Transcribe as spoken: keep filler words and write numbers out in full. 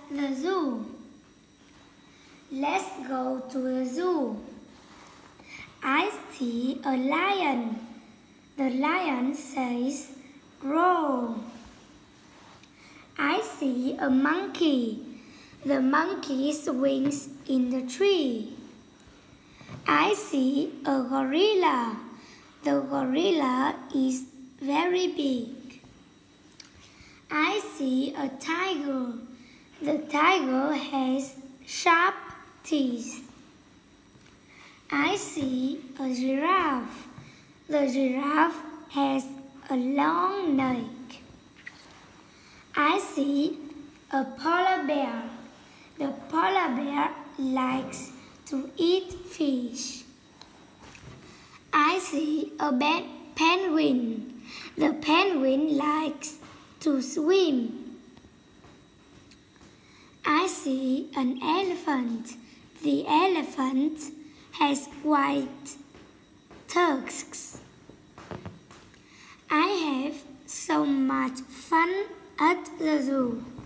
the zoo. Let's go to the zoo. I see a lion. The lion says, roar. I see a monkey. The monkey swings in the tree. I see a gorilla. The gorilla is very big. I see a tiger. The tiger has sharp teeth. I see a giraffe. The giraffe has a long neck. I see a polar bear. The polar bear likes to eat fish. I see a penguin. The penguin likes to swim. I see an elephant. The elephant has white tusks. I have so much fun at the zoo.